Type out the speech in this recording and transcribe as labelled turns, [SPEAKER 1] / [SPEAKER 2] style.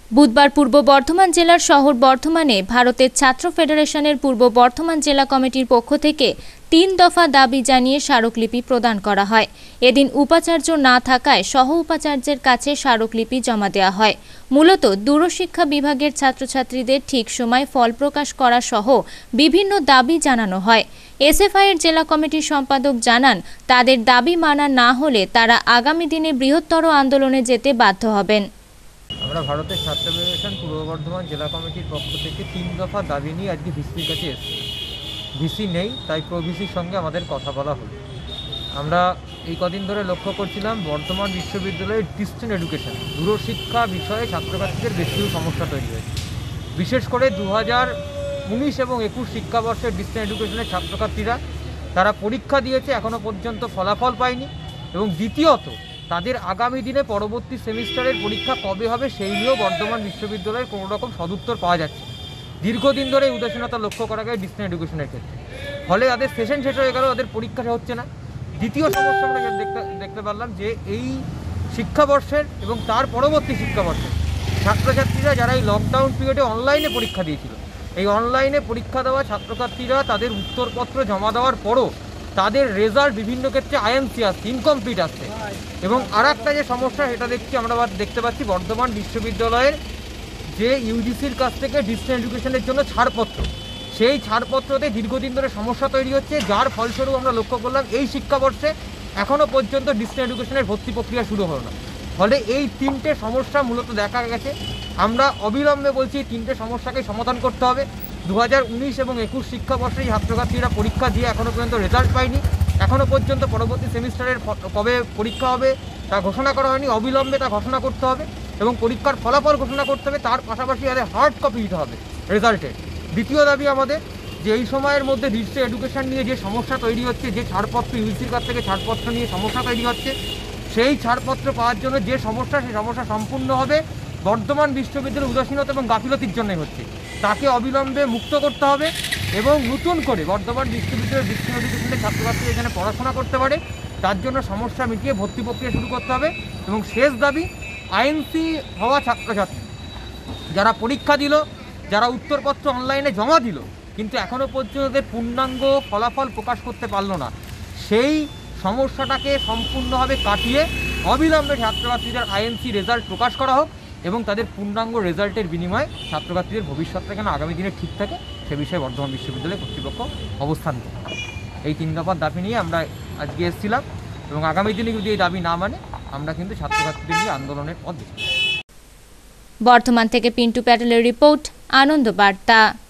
[SPEAKER 1] বুধবার পূর্ব বর্ধমান জেলার শহর বর্ধমানে ভারতের ছাত্র ফেডারেশনের পূর্ব বর্ধমান জেলা কমিটির পক্ষ থেকে ৩ দফা দাবি জানিয়ে স্মারকলিপি প্রদান করা হয়। এদিন উপাচার্য না থাকায় সহ উপাচার্যের কাছে স্মারকলিপি জমা দেওয়া হয়। মূলত দূরশিক্ষা বিভাগের ছাত্রছাত্রীদের ঠিক সময় ফল প্রকাশ করা সহ বিভিন্ন দাবি জানানো হয়। এসএফআই-এর জেলা কমিটির সম্পাদক জানান, তাদের দাবি মানা না হলে তারা আগামী দিনে বৃহত্তর আন্দোলনে যেতে বাধ্য হবেন।
[SPEAKER 2] আমরা ভারতের ছাত্র ফেডারেশন পূর্ব বর্ধমান জেলা কমিটির পক্ষ থেকে ৩ দফা দাবি নিয়ে আজকে ভিসির কাছে এসেছি। ভিসি নেই, তাই প্রভিসির সঙ্গে আমাদের কথা বলা হলো। আমরা এই কদিন ধরে লক্ষ্য করছিলাম বর্ধমান বিশ্ববিদ্যালয়ের ডিস্টেন্স এডুকেশন দূরশিক্ষা বিষয়ে ছাত্রছাত্রীদের বেশি সমস্যা তৈরি হয়েছে। বিশেষ করে 2019 এবং 21 শিক্ষাবর্ষের ডিস্টেন্স এডুকেশনের ছাত্রছাত্রীরা তারা পরীক্ষা দিয়েছে, এখনও পর্যন্ত ফলাফল পায়নি, এবং দ্বিতীয়ত তাদের আগামী দিনে পরবর্তী সেমিস্টারের পরীক্ষা কবে হবে সেই নিয়েও বর্ধমান বিশ্ববিদ্যালয়ের কোনো রকম সদুত্তর পাওয়া যাচ্ছে। দীর্ঘদিন ধরে উদাসীনতা লক্ষ্য করা যায় ডিস্টেন্স এডুকেশনের ক্ষেত্রে। ফলে তাদের সেশন শেষ হয়ে গেল, তাদের পরীক্ষা হচ্ছে না। দ্বিতীয় সমস্যা আমরা দেখতে পারলাম যে এই শিক্ষাবর্ষের এবং তার পরবর্তী শিক্ষাবর্ষের ছাত্রছাত্রীরা যারা এই লকডাউন পিরিয়ডে অনলাইনে পরীক্ষা দিয়েছিল, এই অনলাইনে পরীক্ষা দেওয়া ছাত্রছাত্রীরা তাদের উত্তরপত্র জমা দেওয়ার পরও তাদের রেজাল্ট বিভিন্ন ক্ষেত্রে আইএনসি আসছে, ইনকমপ্লিট আসছে। এবং আর একটা যে সমস্যা সেটা আমরা দেখতে পাচ্ছি, বর্ধমান বিশ্ববিদ্যালয়ের যে ইউজিসির কাছ থেকে ডিস্টেন্স এডুকেশনের জন্য ছাড়পত্র, সেই ছাড়পত্রতে দীর্ঘদিন ধরে সমস্যা তৈরি হচ্ছে, যার ফলস্বরূপ আমরা লক্ষ্য করলাম এই শিক্ষাবর্ষে এখনও পর্যন্ত ডিস্টেন্স এডুকেশনের ভর্তি প্রক্রিয়া শুরু হলো না। ফলে এই 3টে সমস্যা মূলত দেখা গেছে। আমরা অবিলম্বে বলছি এই 3টে সমস্যাকে সমাধান করতে হবে। 2019 এবং 21 শিক্ষাবর্ষে ছাত্রছাত্রীরা পরীক্ষা দিয়ে এখনও পর্যন্ত রেজাল্ট পায়নি, এখনও পর্যন্ত পরবর্তী সেমিস্টারের কবে পরীক্ষা হবে তা ঘোষণা করা হয়নি। অবিলম্বে তা ঘোষণা করতে হবে এবং পরীক্ষার ফলাফল ঘোষণা করতে হবে। তার পাশাপাশি তাদের হার্ড কপি দিতে হবে রেজাল্টের। দ্বিতীয় দাবি আমাদের যে এই সময়ের মধ্যে ডিস্টেন্স এডুকেশন নিয়ে যে সমস্যা তৈরি হচ্ছে, যে ছাড়পত্র ইউজিসির কাছ থেকে ছাড়পত্র নিয়ে সমস্যা তৈরি হচ্ছে, সেই ছাড়পত্র পাওয়ার জন্য যে সমস্যা, সেই সমস্যা সম্পূর্ণ হবে বর্ধমান বিশ্ববিদ্যালয়ের উদাসীনতা এবং গাফিলতির জন্যই হচ্ছে। তাকে অবিলম্বে মুক্ত করতে হবে এবং নতুন করে বর্ধমান বিশ্ববিদ্যালয়ের ডিস্টেন্স এডুকেশনের ছাত্রছাত্রী এখানে পড়াশোনা করতে পারে, তার জন্য সমস্যা মিটিয়ে ভর্তি প্রক্রিয়া শুরু করতে হবে। এবং শেষ দাবি, আইএনসি হওয়া ছাত্রছাত্রী যারা পরীক্ষা দিল, যারা উত্তরপত্র অনলাইনে জমা দিল, কিন্তু এখনও পর্যন্ত তাদের পূর্ণাঙ্গ ফলাফল প্রকাশ করতে পারল না, সেই সমস্যাটাকে সম্পূর্ণভাবে কাটিয়ে অবিলম্বে ছাত্রছাত্রীদের আইএনসি রেজাল্ট প্রকাশ করা হোক এবং তাদের পূর্ণাঙ্গ রেজাল্টের বিনিময়ে ছাত্রছাত্রীদের ভবিষ্যৎটা যেন আগামী দিনে ঠিক থাকে সে বিষয়ে বর্ধমান বিশ্ববিদ্যালয় কর্তৃপক্ষ অবস্থান নিতে হবে। এই 3 দফার দাবি নিয়ে আমরা আজকে এসেছিলাম এবং আগামী দিনে যদি এই দাবি না মানে আমরা কিন্তু ছাত্রছাত্রীদের নিয়ে আন্দোলনের পথ দেখব।
[SPEAKER 1] বর্ধমান থেকে পিন্টু প্যাটেলের রিপোর্ট, আনন্দ বার্তা।